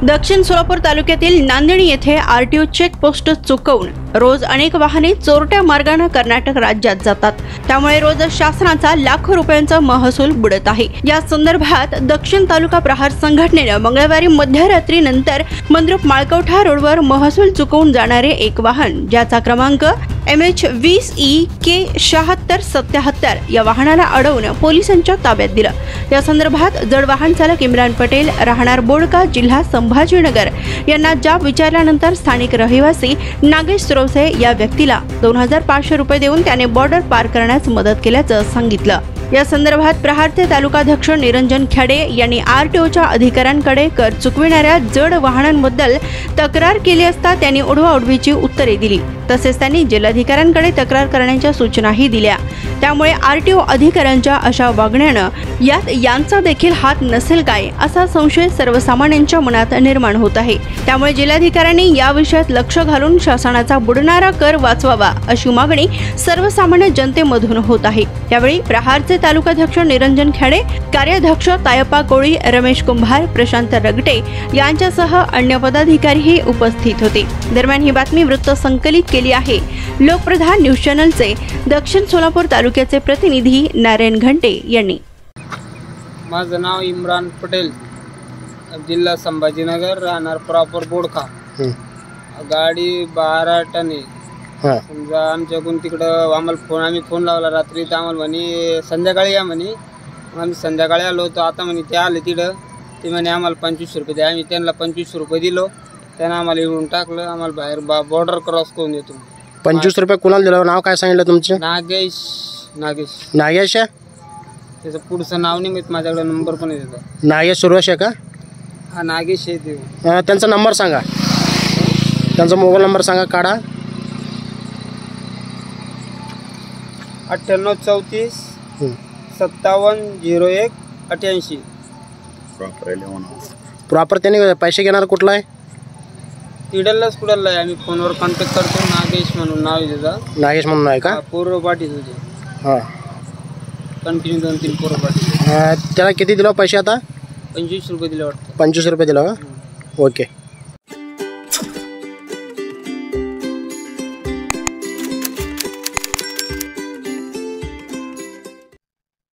दक्षिण सोलापूर तालुक्यातील नांदणी येथे आरटीओ चेकपोस्ट चुकवून रोज अनेक वाहने चोरट्या मार्गाने कर्नाटक राज्यात जातात। त्यामुळे रोज शासनाचा लाखो रुपयांचा महसूल बुडत आहे। या संदर्भात दक्षिण तालुका प्रहार संघटनेने मंगळवारी मध्यरात्री नंतर मंद्रुप माळकवठा रोडवर महसूल चुकवून जाणारे एक वाहन ज्याचा क्रमांक MH20EK7677 या वाहनाला अडवून पोलिसांच्या ताब्यात दिलं। या संदर्भात जड वाहन चालक इम्रान पटेल राहणार बोडका जिल्हा संभाजीनगर यांना जाब विचारल्यानंतर स्थानिक रहिवासी नागेश सुरवसे या व्यक्तीला 2500 रुपये देऊन त्याने बॉर्डर पार करण्यास मदत केल्याचं सांगितलं। या संदर्भात प्रहारचे तालुकाध्यक्ष निरंजन खेडे यांनी आरटीओच्या अधिकाऱ्यांकडे कर चुकविणाऱ्या जड वाहनांबद्दल तक्रार केली असता त्यांनी उडवाउडवीची उत्तरे दिली। तसेच त्यांनी जिल्हाधिकाऱ्यांकडे तक्रार करण्याच्या सूचनाही दिल्या। त्यामुळे आरटीओ अधिकाऱ्यांच्या अशा वागण्यानं यात यांचा देखील हात नसेल काय असा संशय सर्वसामान्यांच्या मनात निर्माण होत आहे। त्यामुळे जिल्हाधिकाऱ्यांनी या विषयात लक्ष घालून शासनाचा बुडणारा कर वाचवावा अशी मागणी सर्वसामान्य जनतेमधून होत आहे। यावेळी प्रहारचे तालुकाध्यक्ष निरंजन खेडे, कार्याध्यक्ष तायप्पा कोळी, रमेश कुंभार, प्रशांत रगटे यांच्यासह अन्य पदाधिकारीही उपस्थित होते। दरम्यान ही बातमी वृत्त संकलित केली आहे लोकप्रधान न्यूज चॅनलचे दक्षिण सोलापूर तालुक्याचे प्रतिनिधी नारायण घंटे यांनी। माझं नाव इम्रान पटेल, जिल्हा संभाजीनगर, राहणार प्रॉपर बोडखा। गाडी 12 टन आहे। समजा आमच्याकडून तिकडं आम्ही फोन लावला रात्री, तर आम्हाला म्हणे संध्याकाळी या म्हणे। आम्ही संध्याकाळी आलो होतो। आता म्हणे ते आले तिकडं, ते म्हणे आम्हाला 2500 रुपये द्या। आम्ही त्यांना 2500 रुपये दिलो, त्यानं आम्हाला येऊन टाकलं। आम्हाला बाहेर बॉर्डर क्रॉस करून देतो। 2500 रुपये कोणाला दिलं? नाव काय सांगितलं तुमचं? नागेश नागेश त्याचं पुढचं नाव नाही माहीत, माझ्याकडे नंबर पण आहे त्याचा। नागेश सुरवश का? हा नागेश आहे ते। त्यांचा नंबर सांगा, त्यांचा मोबाईल नंबर सांगा, काढा। 9834 570188। प्रॉपर त्याने पैसे घेणार कुठला आहे? तिडललाच कुठला आहे। आम्ही फोनवर कॉन्टॅक्ट करतो। नागेश म्हणून नाव आहे त्याचा। नागेश म्हणून आहे का? पूर्व पाटील होते। हां, कंटिन्यू 2-3 पूर्व पाटील। त्याला किती दिलं पैसे? आता 25 रुपये दिले वाटतं। 25 रुपये दिलं का? ओके।